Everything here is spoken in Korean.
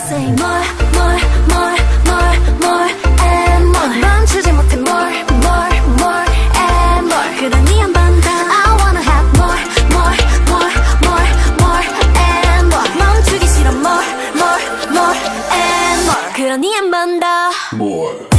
say more and more 멈추지 못해 more and more 그러니 한 번 더 I wanna have more and more 멈추기 싫어 more and more 그러니 한 번 더 more